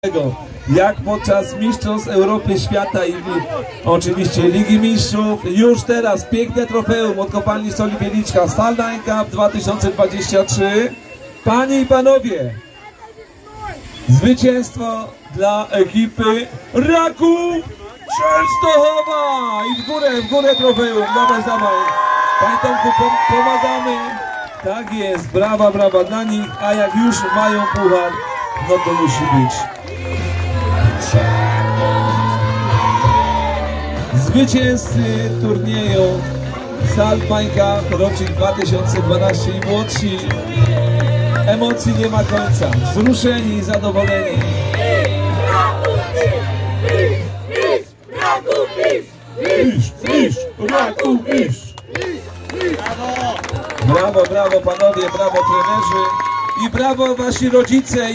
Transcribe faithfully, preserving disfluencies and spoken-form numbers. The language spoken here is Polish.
Jak podczas Mistrzostw Europy, Świata i oczywiście Ligi Mistrzów. Już teraz piękne trofeum od Kopalni Soli Wieliczka Stal Cup dwa tysiące dwadzieścia trzy. Panie i panowie, zwycięstwo dla ekipy Raków Częstochowa! I w górę, w górę trofeum, dawaj, dawaj. Panie Tomku, pomagamy. Tak jest, brawa, brawa dla nich, a jak już mają puchar, no to musi być. Zwycięzcy turnieju Stal Cup rocznik dwa tysiące dwanaście i młodsi. Emocji nie ma końca, wzruszeni i zadowoleni. Iż, iż, Raków, iż. Brawo, brawo panowie, brawo trenerzy i brawo wasi rodzice.